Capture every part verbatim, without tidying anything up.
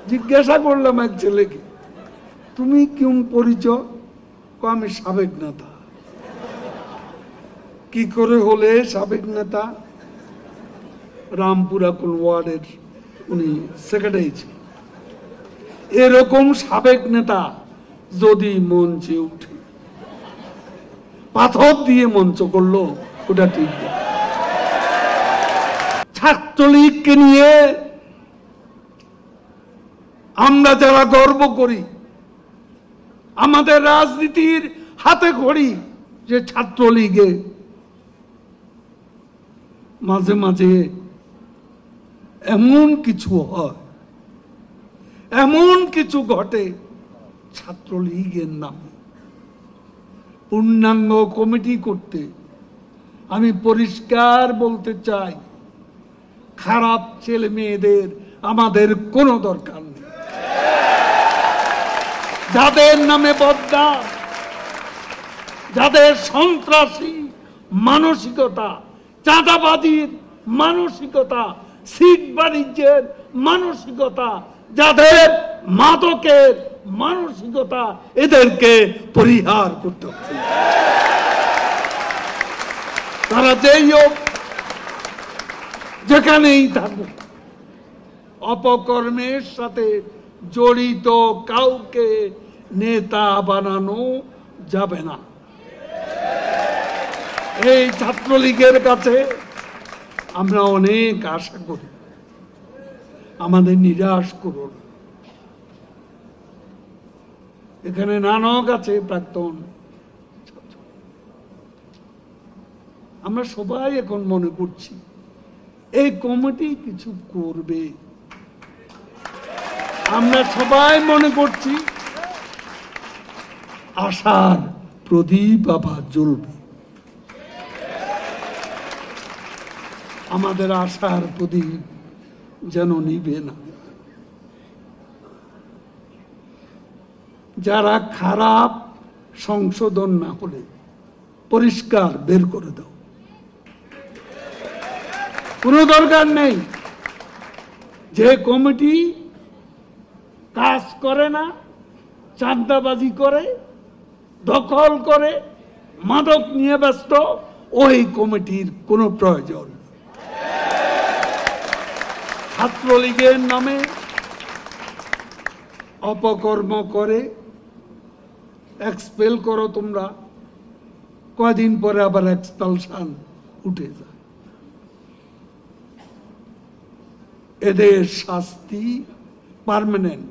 জিজ্ঞাসা করলাম এক ছেলেকে, তুমি কোন পরিচয়? আমি সাবেক নেতা। কি করে হলে সাবেক নেতা? রামপুরা কোন ওয়ার্ডের উনি সেক্রেটারি ছিলেন। এরকম সাবেক নেতা যদি মঞ্চে উঠে পাথর দিয়ে মঞ্চ করলো, ওটা ঠিক না। ছাত্রলীগকে নিয়ে আমরা যারা গর্ব করি, আমাদের রাজনীতির হাতে খড়ি যে ছাত্রলীগে মাঝে মাঝে এমন কিছু হয়, এমন কিছু ঘটে ছাত্রলীগের নামে। পূর্ণাঙ্গ কমিটি করতে আমি পরিষ্কার বলতে চাই, খারাপ ছেলে মেয়েদের আমাদের কোনো দরকার নেই। যাদের নামে বদনাম, যাদের সন্ত্রাসী মানসিকতা, চাঁদাবাজির মানসিকতা, সিট বাণিজ্যের মানসিকতা, যাদের মাদকের মানসিকতা, এদেরকে পরিহার করতে হবে। তারা যেই হোক, যেখানেই থাকুক, অপকর্মের সাথে জড়িত কাউকে নেতা বানানো যাবে না। এই ছাত্রলীগের কাছে আমরা অনেক আশা করি, আমাদের নিরাশ করুন। এখানে নানক আছে, প্রাক্তন। আমরা সবাই এখন মনে করছি এই কমিটি কিছু করবে। আমরা সবাই মনে করছি আশার প্রদীপ আবার জ্বলবে। আমাদের আশার প্রদীপ যেন নিবে না। যারা খারাপ সংশোধন না হলে পরিষ্কার বের করে দাও, কোনো দরকার নেই। যে কমিটি কাজ করে না, চাঁদাবাজি করে, দখল করে, মাদক নিয়ে ব্যস্ত, ওই কমিটির কোনো প্রয়োজন। ছাত্রলীগের নামে অপকর্ম করে এক্সপেল করো তোমরা, কয়দিন পরে আবার এক্সপালশন উঠে যায়। এদের শাস্তি পার্মানেন্ট,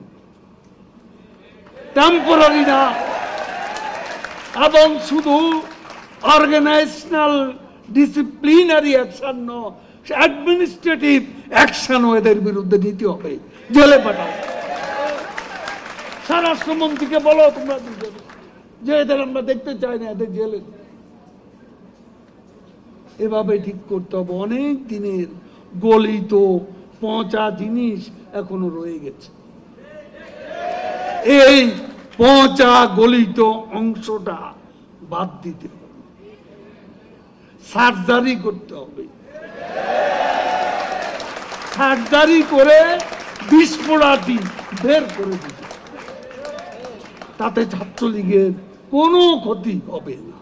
টেম্পোরারি না। এবং শুধু অর্গানাইজেশনাল ডিসিপ্লিনারি অ্যাকশন নয়, অ্যাডমিনিস্ট্রেটিভ অ্যাকশনও এদের বিরুদ্ধে নিতে হবে, জেলে পাঠাও। স্বরাষ্ট্রমন্ত্রীকে বলো তোমরা যে এদের আমরা দেখতে চাই না, এদের জেলে। এভাবে ঠিক করতে হবে। অনেক দিনের গলিত পচা জিনিস এখনো রয়ে গেছে। এই পচা গলিত অংশটা বাদ দিতে হবে, সার্জারি করতে হবে। সার্জারি করে বিস্ফোরাটি বের করে দিতে, তাতে ছাত্রলীগের কোনো ক্ষতি হবে না।